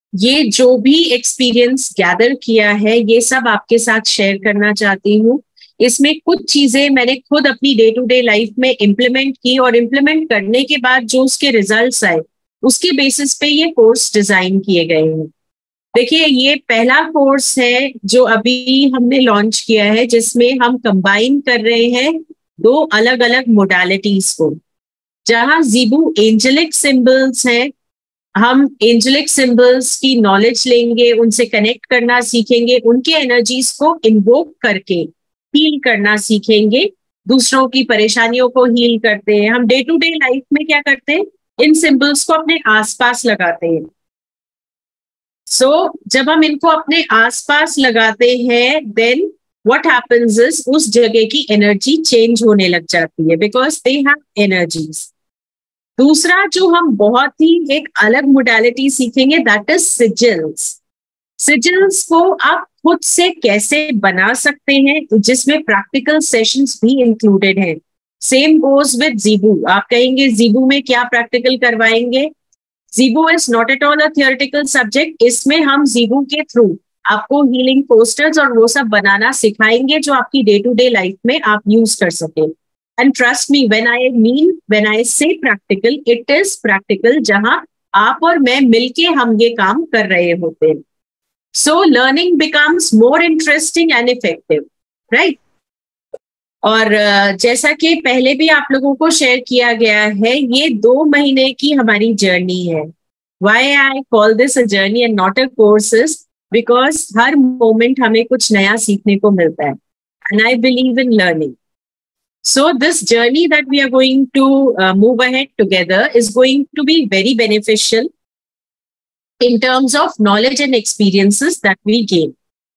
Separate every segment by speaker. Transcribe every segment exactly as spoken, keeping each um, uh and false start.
Speaker 1: ये जो भी एक्सपीरियंस गैदर किया है ये सब आपके साथ शेयर करना चाहती हूँ। इसमें कुछ चीजें मैंने खुद अपनी डे टू डे लाइफ में इम्प्लीमेंट की और इम्प्लीमेंट करने के बाद जो उसके रिजल्ट्स आए उसके बेसिस पे ये कोर्स डिजाइन किए गए हैं। देखिए, ये पहला कोर्स है जो अभी हमने लॉन्च किया है जिसमें हम कंबाइन कर रहे हैं दो अलग अलग मोडालिटीज को। जहां ज़ीबू एंजेलिक सिंबल्स हैं, हम एंजेलिक सिंबल्स की नॉलेज लेंगे, उनसे कनेक्ट करना सीखेंगे, उनके एनर्जीज को इन्वोक करके हील करना सीखेंगे, दूसरों की परेशानियों को हील करते हैं। हम डे टू डे लाइफ में क्या करते हैं, इन सिंबल्स को अपने आसपास लगाते हैं। सो so, जब हम इनको अपने आसपास लगाते हैं देन व्हाट हैपेंस इज उस जगह की एनर्जी चेंज होने लग जाती है बिकॉज दे हैव एनर्जीज। दूसरा जो हम बहुत ही एक अलग मोडालिटी सीखेंगे दैट इज सिजिल्स। सिजिल्स को आप खुद से कैसे बना सकते हैं जिसमें प्रैक्टिकल सेशंस भी इंक्लूडेड हैं। Same goes with Zibu. आप कहेंगे ज़ीबू में क्या प्रैक्टिकल करवाएंगे? Zibu is not at all a theoretical subject. इसमें हम ज़ीबू के थ्रू आपको हीलिंग पोस्टर्स और वो सब बनाना सिखाएंगे जो आपकी डे टू डे लाइफ में आप यूज कर सके। And trust me when I mean when I say practical, it is practical, जहां आप और मैं मिलके हम ये काम कर रहे होते हैं। So learning becomes more interesting and effective, right? और जैसा कि पहले भी आप लोगों को शेयर किया गया है, ये दो महीने की हमारी जर्नी है। Why I call this a journey and not a courses, because हर मोमेंट हमें कुछ नया सीखने को मिलता है and I believe in learning. So this journey that we are going to uh, move ahead together is going to be very beneficial in terms of knowledge and experiences that we gain.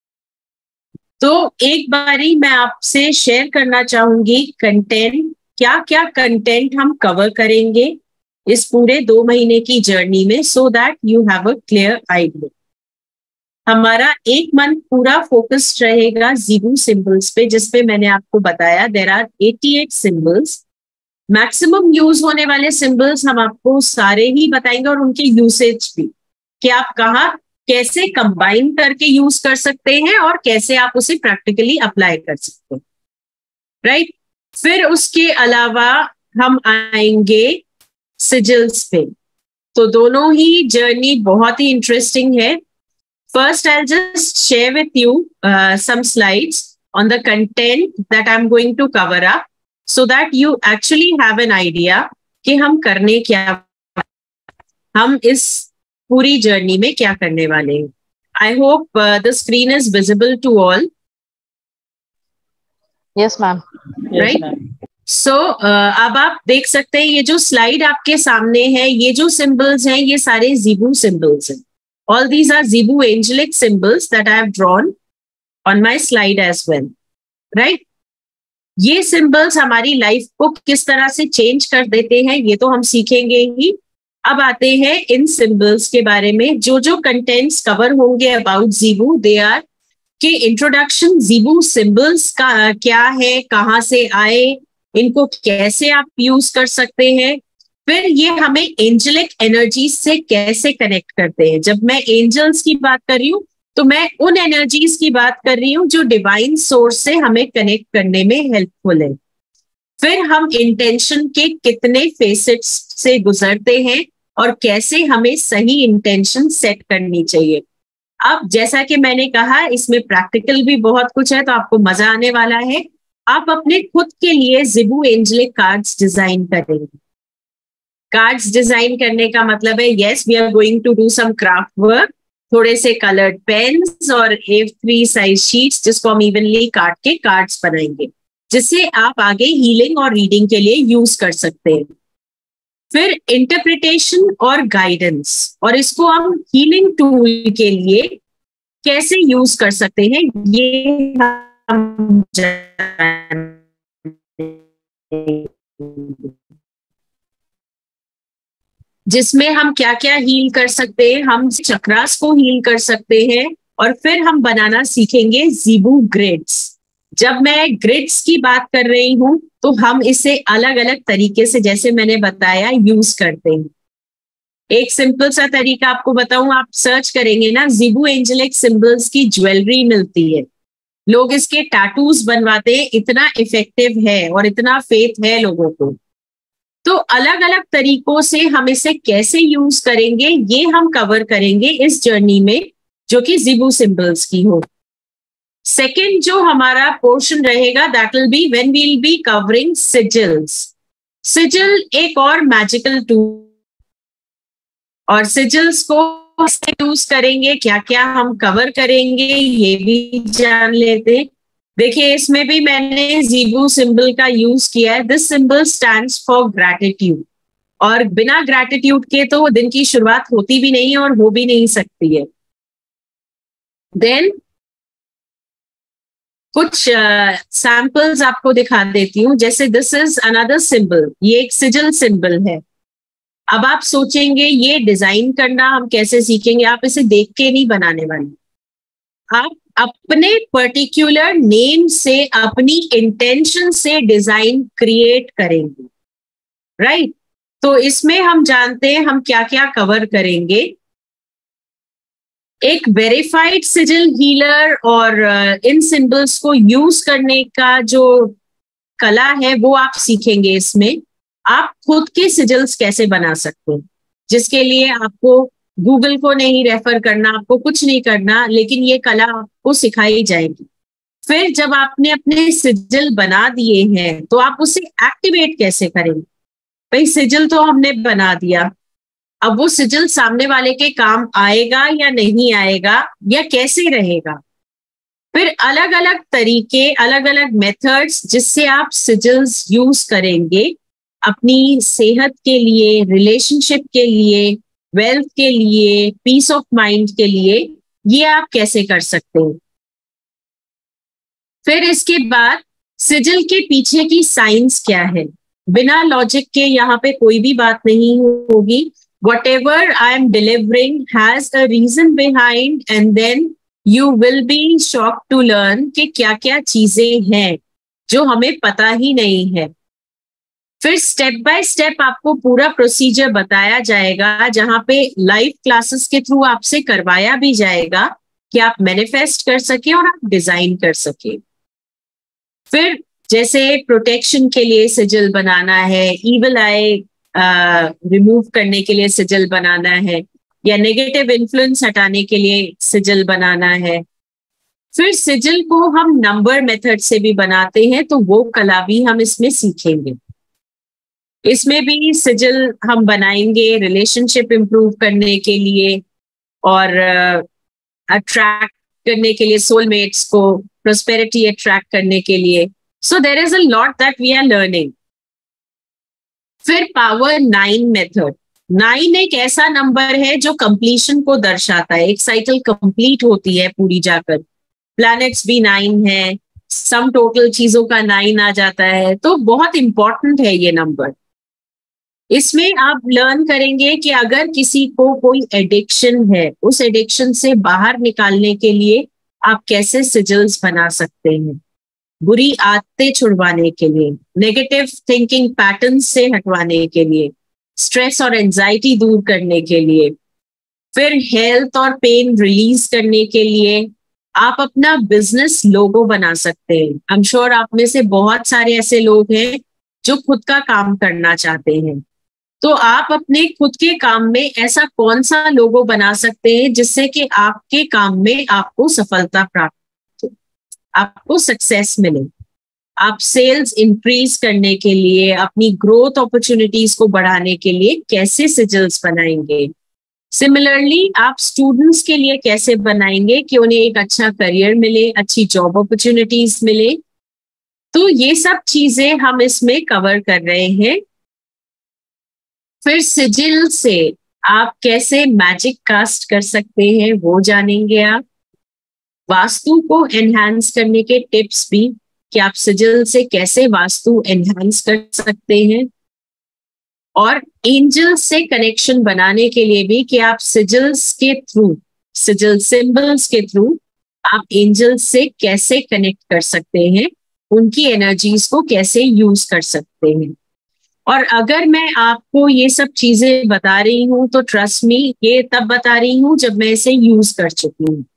Speaker 1: तो एक बारी मैं आपसे share करना चाहूंगी content, क्या क्या content हम कवर करेंगे इस पूरे दो महीने की जर्नी में, so that you have a clear idea. हमारा एक मंथ पूरा फोकस्ड रहेगा ज़ीबू सिंबल्स पे, जिसपे मैंने आपको बताया देयर आर अठासी सिंबल्स. मैक्सिमम यूज होने वाले सिंबल्स हम आपको सारे ही बताएंगे और उनके यूसेज भी, कि आप कहाँ कैसे कंबाइन करके यूज कर सकते हैं और कैसे आप उसे प्रैक्टिकली अप्लाई कर सकते हैं, राइट right? फिर उसके अलावा हम आएंगे सिजिल्स पे. तो दोनों ही जर्नी बहुत ही इंटरेस्टिंग है. First, I'll just share with you uh, some slides on the content that I'm going to cover up so that you actually have an idea कि हम करने क्या, हम इस पूरी जर्नी में क्या करने वाले हैं. I hope uh, the screen is visible to all.
Speaker 2: Yes, ma'am.
Speaker 1: Right?
Speaker 2: Yes,
Speaker 1: so uh, अब आप देख सकते हैं ये जो स्लाइड आपके सामने है, ये जो सिंबल्स हैं ये सारे ज़ीबू सिंबल्स हैं. All these are Zibu angelic symbols that I have drawn on my slide as well, right? ये symbols हमारी लाइफ को किस तरह से चेंज कर देते हैं ये तो हम सीखेंगे ही. अब आते हैं इन symbols के बारे में. जो जो कंटेंट्स कवर होंगे अबाउट ज़ीबू, दे आर के इंट्रोडक्शन ज़ीबू symbols का क्या है, कहाँ से आए, इनको कैसे आप यूज कर सकते हैं, फिर ये हमें एंजेलिक एनर्जीज से कैसे कनेक्ट करते हैं. जब मैं एंजल्स की बात कर रही हूँ तो मैं उन एनर्जीज की बात कर रही हूँ जो डिवाइन सोर्स से हमें कनेक्ट करने में हेल्पफुल है. फिर हम इंटेंशन के कितने फेसेट्स से गुजरते हैं और कैसे हमें सही इंटेंशन सेट करनी चाहिए. अब जैसा कि मैंने कहा इसमें प्रैक्टिकल भी बहुत कुछ है तो आपको मजा आने वाला है. आप अपने खुद के लिए ज़ीबू एंजेलिक कार्ड्स डिजाइन करेंगे. कार्ड्स डिजाइन करने का मतलब है yes we are going to do some craft work, थोड़े से कलर्ड पेन्स और ए थ्री साइज शीट्स जिसको हम इवनली काट के कार्ड्स बनाएंगे, जिससे आप आगे हीलिंग और रीडिंग के लिए यूज कर सकते हैं. फिर इंटरप्रिटेशन और गाइडेंस, और इसको हम हीलिंग टूल के लिए कैसे यूज कर सकते हैं ये हम जिसमें हम क्या क्या हील कर सकते हैं. हम चक्रास को हील कर सकते हैं और फिर हम बनाना सीखेंगे ज़ीबू ग्रिड्स. जब मैं ग्रिड्स की बात कर रही हूं तो हम इसे अलग अलग तरीके से, जैसे मैंने बताया, यूज करते हैं. एक सिंपल सा तरीका आपको बताऊं, आप सर्च करेंगे ना, जिबू एंजेलिक सिंबल्स की ज्वेलरी मिलती है, लोग इसके टैटूज बनवाते हैं, इतना इफेक्टिव है और इतना फेथ है लोगों को। तो अलग अलग तरीकों से हम इसे कैसे यूज करेंगे ये हम कवर करेंगे इस जर्नी में, जो कि जिबू सिंबल्स की हो। सेकेंड जो हमारा पोर्शन रहेगा that will be when we will be covering sigils. Sigil एक और मैजिकल टूल, और सिजिल्स को यूज करेंगे, क्या क्या हम कवर करेंगे ये भी जान लेते हैं। देखिए इसमें भी मैंने जिबू सिंबल का यूज किया है। This symbol stands for gratitude, और बिना ग्रैटिट्यूड के तो दिन की शुरुआत होती भी नहीं है और हो भी नहीं सकती है। देन कुछ सैंपल्स uh, आपको दिखा देती हूँ। जैसे दिस इज अनदर सिंबल, ये एक सिजिल सिंबल है। अब आप सोचेंगे ये डिजाइन करना हम कैसे सीखेंगे, आप इसे देख के नहीं बनाने वाले, आप अपने पर्टिकुलर नेम से, अपनी इंटेंशन से डिजाइन क्रिएट करेंगे, राइट right? तो इसमें हम जानते हैं हम क्या क्या कवर करेंगे। एक वेरीफाइड सिजिल हीलर और इन सिंबल्स को यूज करने का जो कला है वो आप सीखेंगे इसमें। आप खुद के सिजिल्स कैसे बना सकते हैं, जिसके लिए आपको गूगल को नहीं रेफर करना, आपको कुछ नहीं करना, लेकिन ये कला आपको सिखाई जाएगी। फिर जब आपने अपने सिजिल बना दिए हैं तो आप उसे एक्टिवेट कैसे करेंगे। भाई सिजिल तो हमने बना दिया, अब वो सिजिल सामने वाले के काम आएगा या नहीं आएगा, या कैसे रहेगा। फिर अलग अलग तरीके, अलग अलग मेथड्स जिससे आप सिजिल्स यूज करेंगे अपनी सेहत के लिए, रिलेशनशिप के लिए, वेल्थ के लिए, पीस ऑफ माइंड के लिए, ये आप कैसे कर सकते हैं। फिर इसके बाद सिजिल के पीछे की साइंस क्या है। बिना लॉजिक के यहाँ पे कोई भी बात नहीं होगी। Whatever I am delivering has a reason behind, and then you will be shocked to learn कि क्या क्या चीजें हैं जो हमें पता ही नहीं है। फिर स्टेप बाय स्टेप आपको पूरा प्रोसीजर बताया जाएगा, जहां पे लाइव क्लासेस के थ्रू आपसे करवाया भी जाएगा कि आप मैनिफेस्ट कर सके और आप डिजाइन कर सके। फिर जैसे प्रोटेक्शन के लिए सिजिल बनाना है, ईविल आई रिमूव uh, करने के लिए सिजिल बनाना है, या नेगेटिव इन्फ्लुएंस हटाने के लिए सिजिल बनाना है। फिर सिजिल को हम नंबर मेथड से भी बनाते हैं, तो वो कला भी हम इसमें सीखेंगे। इसमें भी सिजिल हम बनाएंगे रिलेशनशिप इंप्रूव करने के लिए और अट्रैक्ट uh, करने के लिए सोलमेट्स को, प्रोस्पेरिटी अट्रैक्ट करने के लिए। So there is a lot that we are learning. फिर पावर नाइन मेथड। नाइन एक ऐसा नंबर है जो कंप्लीशन को दर्शाता है, एक साइकिल कंप्लीट होती है पूरी जाकर। प्लैनेट्स भी नाइन है, सम टोटल चीजों का नाइन आ जाता है, तो बहुत इंपॉर्टेंट है ये नंबर। इसमें आप लर्न करेंगे कि अगर किसी को कोई एडिक्शन है, उस एडिक्शन से बाहर निकालने के लिए आप कैसे सिजिल्स बना सकते हैं, बुरी आदतें छुड़वाने के लिए, नेगेटिव थिंकिंग पैटर्न्स से हटवाने के लिए, स्ट्रेस और एंजाइटी दूर करने के लिए, फिर हेल्थ और पेन रिलीज करने के लिए आप अपना बिजनेस लोगो बना सकते हैं। आई एम श्योर आप में से बहुत सारे ऐसे लोग हैं जो खुद का काम करना चाहते हैं, तो आप अपने खुद के काम में ऐसा कौन सा लोगो बना सकते हैं जिससे कि आपके काम में आपको सफलता प्राप्त, आपको सक्सेस मिले। आप सेल्स इंक्रीज करने के लिए, अपनी ग्रोथ अपॉर्चुनिटीज को बढ़ाने के लिए कैसे सिजिल्स बनाएंगे। सिमिलरली आप स्टूडेंट्स के लिए कैसे बनाएंगे कि उन्हें एक अच्छा करियर मिले, अच्छी जॉब अपॉर्चुनिटीज मिले। तो ये सब चीजें हम इसमें कवर कर रहे हैं। फिर सिजिल से आप कैसे मैजिक कास्ट कर सकते हैं वो जानेंगे आप। वास्तु को एनहांस करने के टिप्स भी, कि आप सिजिल से कैसे वास्तु एनहांस कर सकते हैं, और एंजल से कनेक्शन बनाने के लिए भी कि आप सिजिल्स के थ्रू, सिजिल सिंबल्स के थ्रू आप एंजल से कैसे कनेक्ट कर सकते हैं, उनकी एनर्जीज को कैसे यूज कर सकते हैं। और अगर मैं आपको ये सब चीजें बता रही हूँ तो ट्रस्ट मी, ये तब बता रही हूँ जब मैं इसे यूज कर चुकी हूँ।